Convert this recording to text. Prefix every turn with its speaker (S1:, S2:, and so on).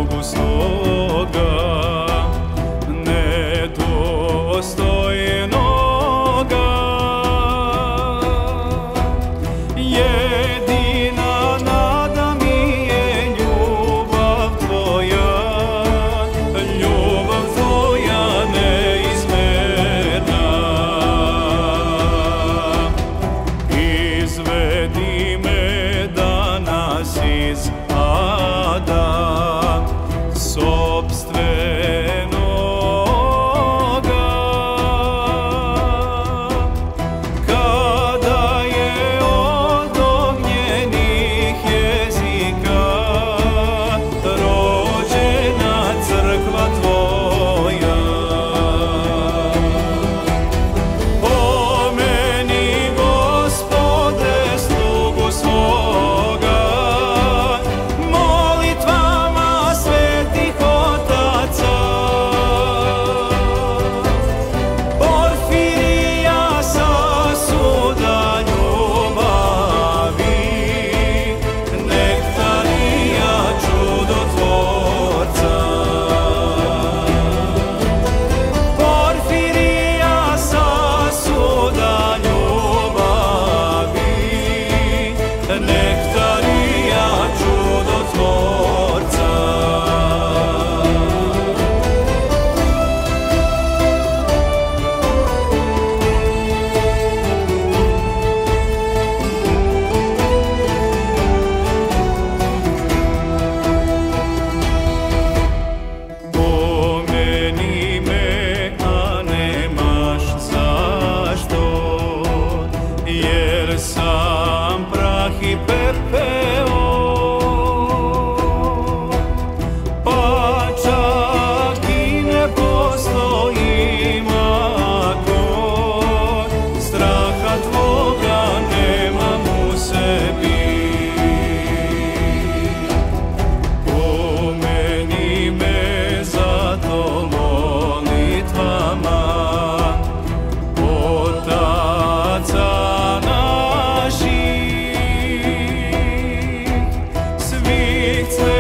S1: slugu svoga nedostojnoga. Jedina nada mi je ljubav Tvoja neizmerna. Izvedi me danas iz ada sopstvenoga, kada je od ognjenih jezika rođena crkva Tvoja. Pomeni, Gospode, slugu svoga molitvama svetih otaca. Porfirija sasuda ljubavi, nektarija čudotvorca. Porfirija sasuda ljubavi, nektarija čudotvorca. Pomeni me, a nemaš zašto, jer sam prah i pepeo. Pa čak i ne postojim ako straha Tvoga nemam u sebi. Pomeni me zato molitvama otaca naših, svih